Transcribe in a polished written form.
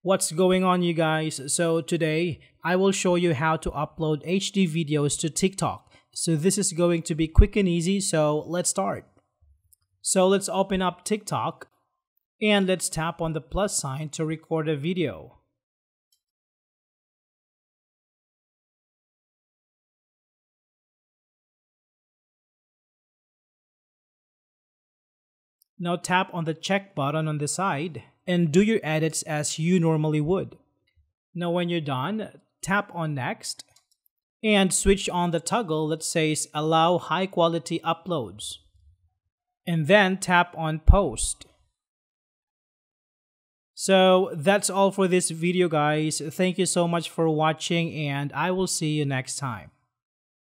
What's going on, you guys? So today I will show you how to upload HD videos to TikTok. So this is going to be quick and easy, so let's start. So let's open up TikTok and let's tap on the plus sign to record a video. Now tap on the check button on the side and do your edits as you normally would. Now when you're done, tap on next and switch on the toggle that says allow high quality uploads. And then tap on post. So that's all for this video, guys. Thank you so much for watching and I will see you next time.